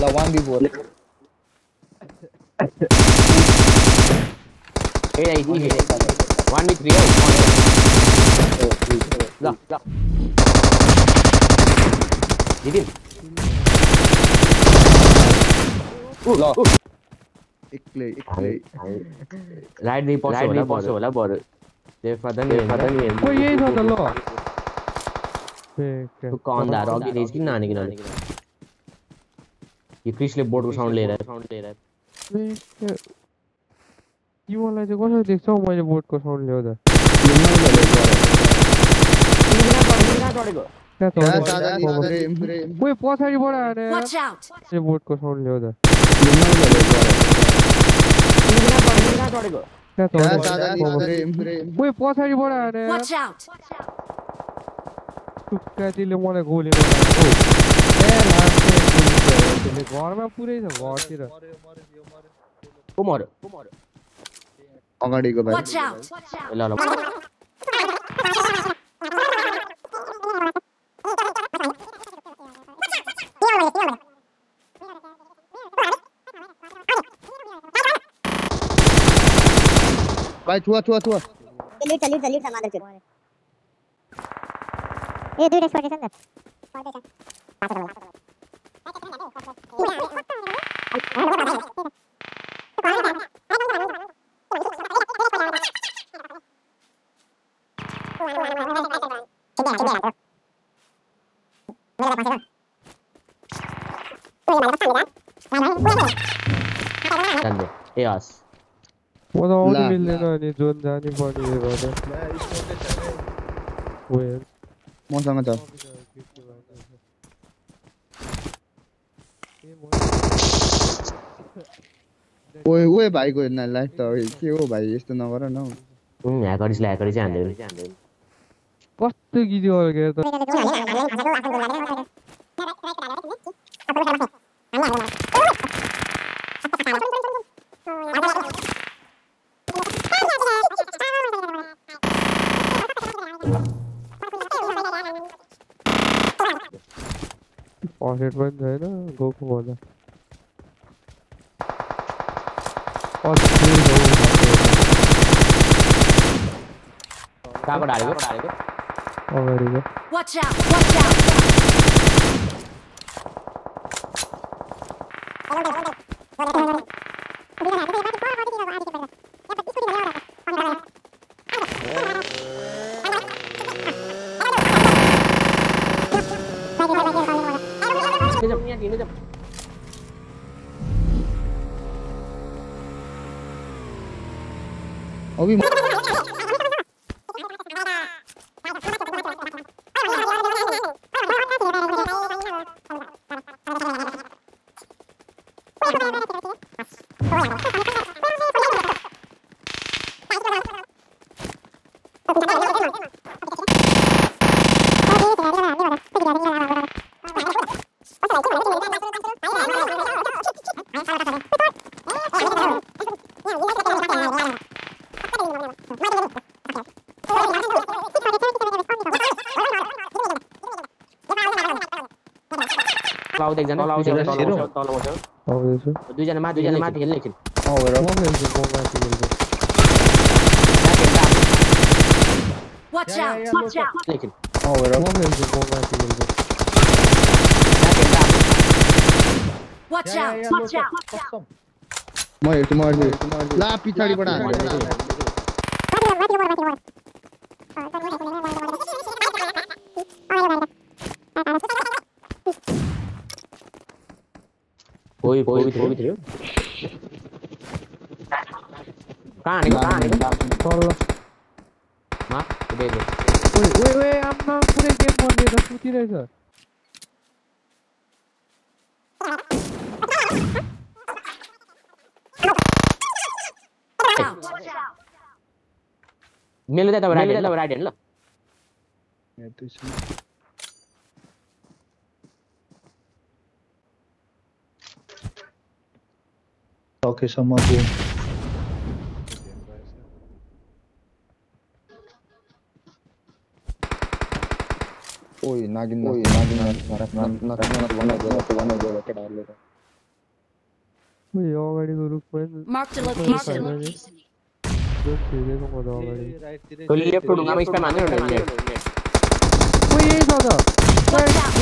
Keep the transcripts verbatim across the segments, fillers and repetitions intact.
ल one v four A I D one v three हो ल ल दिदिन उ ल एक्लै एक्लै राइट दे पर्छ होला पर्छ होला बरु त्यो पता नि पता नि ओ यही छ त ल तु कन्दा रगी देश किन नानी किन यो क्रिसले बोर्डको साउन्ड लिएर साउन्ड लिएर यो मलाई चाहिँ कसरी देख्छ मैले बोर्डको साउन्ड ल्याउँदा ओइ पछाडिबाट आएर यो बोर्डको साउन्ड ल्याउँदा ओइ पछाडिबाट आएर टुक्काटीले मलाई गोली बनाएको घरमा पुरै छ घरतिर को मर्यो को मर्यो अगाडिको भाइ ल ल भाइ छुवा छुवा छुवा लिड छ लिड छ लिड छ मादर चुत ए दुईटा स्क्वाड छ नि त चल ए आस वो तो और मिल्दैन अनि जोन जानी पर्ने गर्दा ओए मसँग छ ओए ओए भाइको हेर्न लाइफ त के हो भाइ यस्तो नगर न उम् ह्याकरिसले ह्याकरि चाहिँ हान्दै कस्तो गिज्यो गर्यो त पॉकेट बंद है ना गोको वाला और कहाँबाट हालेको हालेको अगाडिको watch out watch out अभी क्लाउड एकजना क्लाउड एकजना तल तल बस्छ आउँदैछ दुई जना माथि दुई जना माथि खेल्ने एकछिन अ हेर म खेल्छु म माथि खेल्छु watch out watch out एकछिन अ हेर म खेल्छु म माथि खेल्छु watch out watch out म हेर्छु म हेर्छु ला पछाडीबाट हान्छ कोही कोही कोही थियो कहाँ हानेको कहाँ हानेको तल मा दे दे ओए ओए ओए आम्मा पुरै गेम बन्देर सुतिरहेछ मेलो त राइट ल राइट हैन ल ओके सम्म को ओइ नागिन ओइ नागिन नरक नरक नरक बनाइदियो बनाइदियो केटाहरुले ओइ अगाडिको रुखमा नि Marked a location. जुन छिरेको म त अगाडि तो लेफ्ट ढुङ्गामा स्प्याम हान्नु न लेफ्ट ओइ यही छ त Watch out!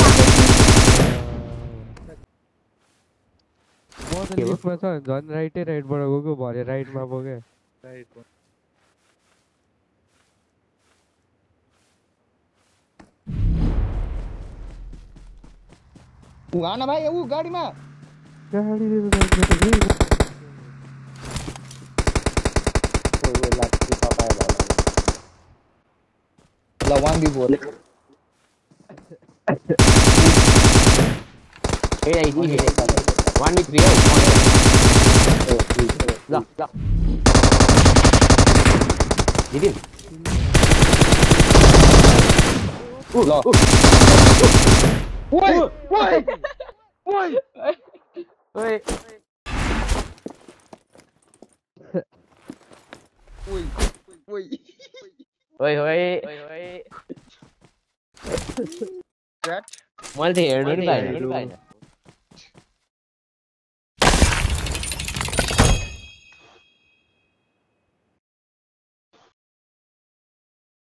म त लिफ्टमा छ भने झन् राइटै राइटबाट गएको भरे राइटमा पुगे ऊ आना भाइ ऊ गाडीमा गाडी लिएर जान्छ त के ओइ ओइ लाठी पकायो भाइ ल one v four A I D one v three हो ल ल दिदी उ ल ओइ ओइ ओइ ओइ ओइ ओइ ओइ मैले त हेर्नु नि पाएन